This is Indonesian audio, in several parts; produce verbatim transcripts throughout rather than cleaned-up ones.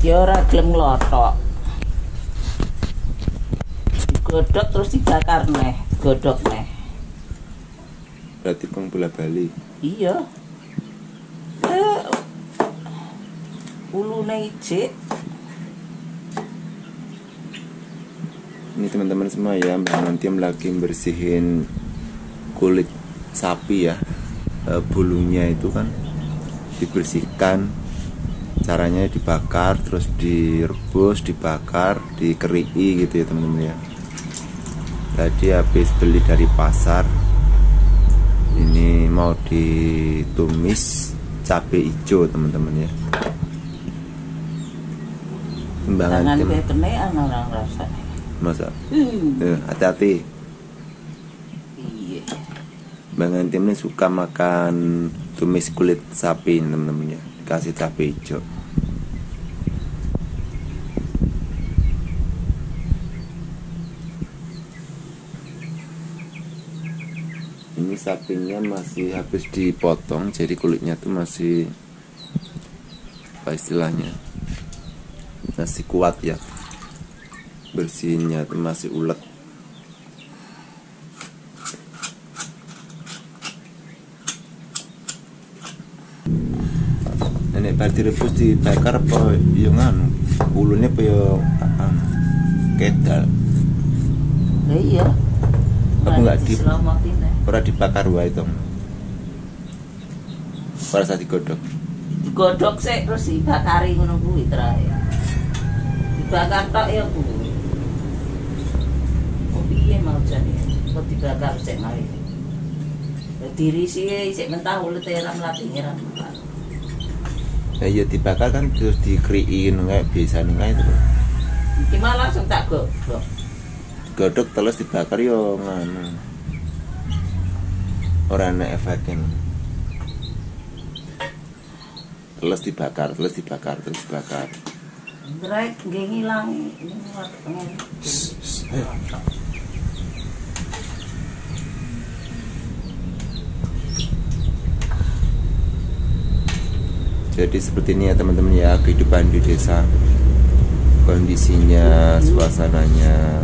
Ya ora gelem nglothok. Digodhog terus dibakar neh, godhog neh. Berarti peng bola bali. Iya. Eh, ulune ijik. Ini teman-teman semua ya, Mbak Nantiem lagi bersihin kulit sapi ya. E, bulunya itu kan dibersihkan. Caranya dibakar, terus direbus, dibakar, dikeri gitu ya teman-teman ya. Tadi habis beli dari pasar. Ini mau ditumis cabai hijau teman-teman ya. Mbak Nantiem Tangan ana orang rasane. Masa? Hmm. Eh, hati-hati. Iya. Mbak Nantiem ini suka makan tumis kulit sapi teman-teman ya. Dikasih cabai hijau. Ini sapinya masih habis dipotong, jadi kulitnya tuh masih apa istilahnya, masih kuat ya, bersihnya tuh masih ulet. Nenek bar direbus dibakar apa yo nganu, bulunya apa yo anu kedal. Lah iya. Apa enggak di Diselamatin neh. ora dibakar wae to. Ora usah digodhog. Digodhog sik terus dibakari ngono kuwi terakhir. Dibakar tok ya kuwi. Oh piye mau jane? Kok dibakar sik mari. Dirisi sik mentah ulete ora mlati ora. Ya iya dibakar kan terus dikriin kayak biasa nih kayak itu. Iki malah langsung tak godhog. Godhog terus dibakar yo nganu. Ora ana efeknya. Terus dibakar, terus dibakar, terus dibakar. Drek nggih ngilangi. Jadi seperti ini ya teman-teman ya, kehidupan di desa. Kondisinya, suasananya.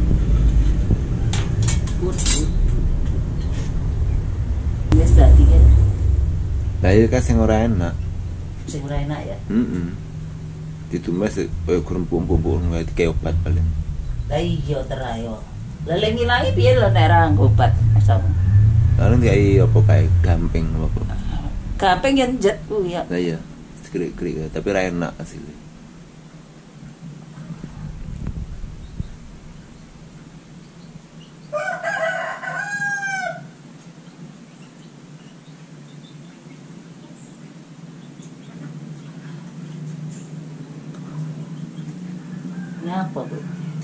Wis dadi kan. Lah iya kan sing ora enak. Sing ora enak ya. Heeh. Ditumis koyo grumpuk-grumpuk ngono kayak obat paling. Lah iya terayo. Lah lek ngilangi piye lho nek ra obat asam. Lalu kayak apa kayak gamping apa. Gampang yang jet kuwi ya. Lah iya, krik-krik tapi ra enak asli. Ngapa, Bu?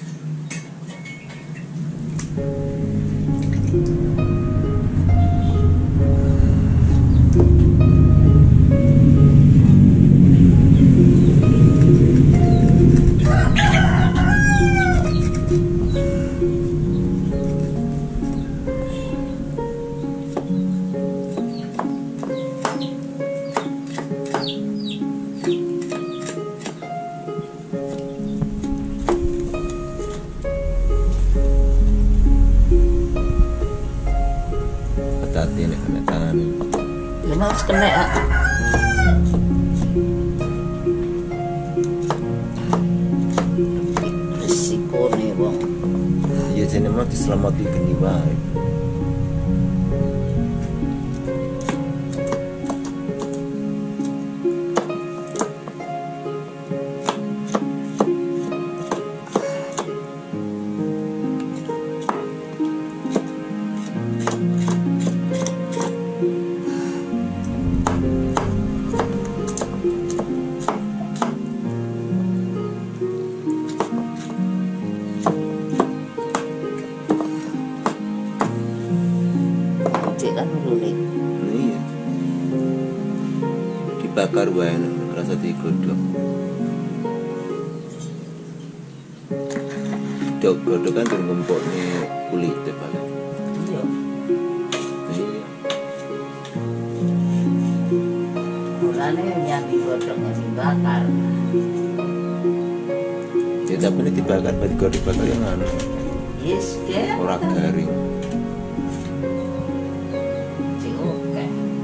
Hati-hati nek kena tangan. Ya mas kena ah. Risikone wong. Iya jane mau diselamati geni wae. Cek kan ulune. Iya. Dibakar wae rasa digodhog. Godhog kan ngumpulne kulit paling. Iya. Iya. Mulane yang digodhog dibakar. tapi ini dibakar, batik dibakar yang anu Yes, ke. ora garing. Sing oke.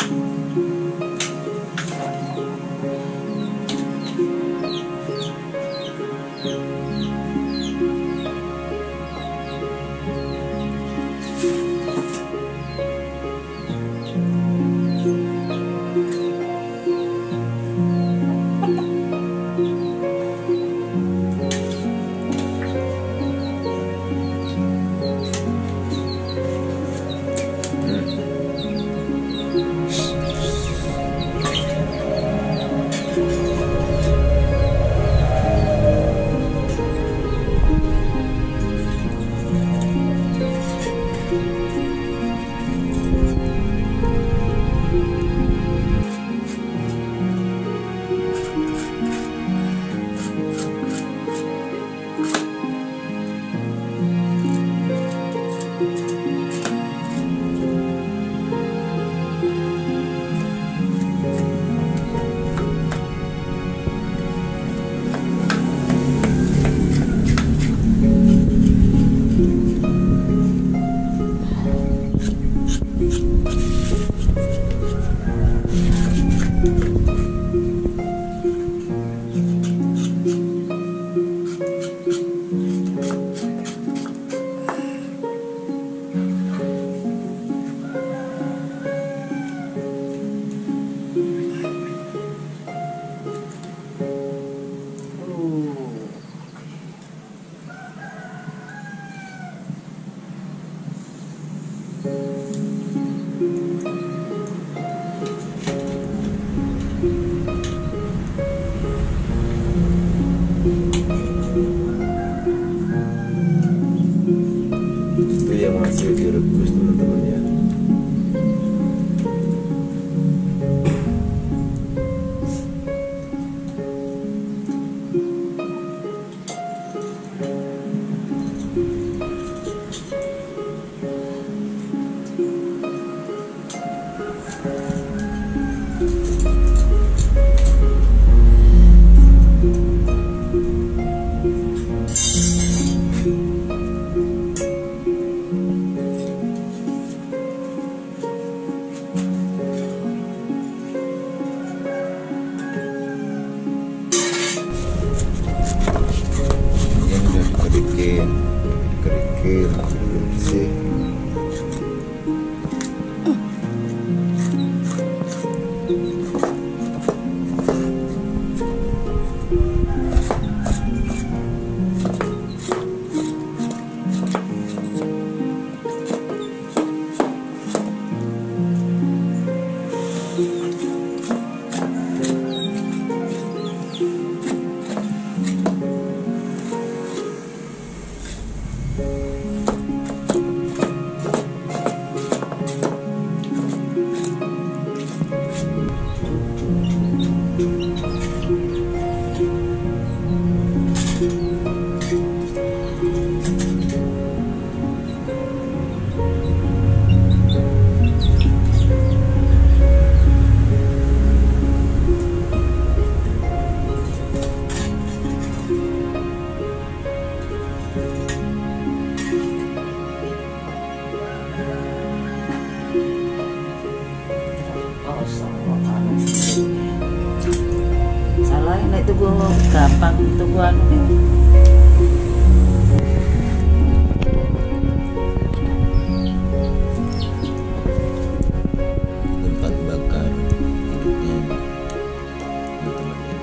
Itu yang masih direbus teman-teman ya. Yang udah dikerikin, dikerikin, bersih. Oh, salah anu. Salah nek tuku gampang tuku anu nih. Tempat bakar hidupnya teman-teman ya.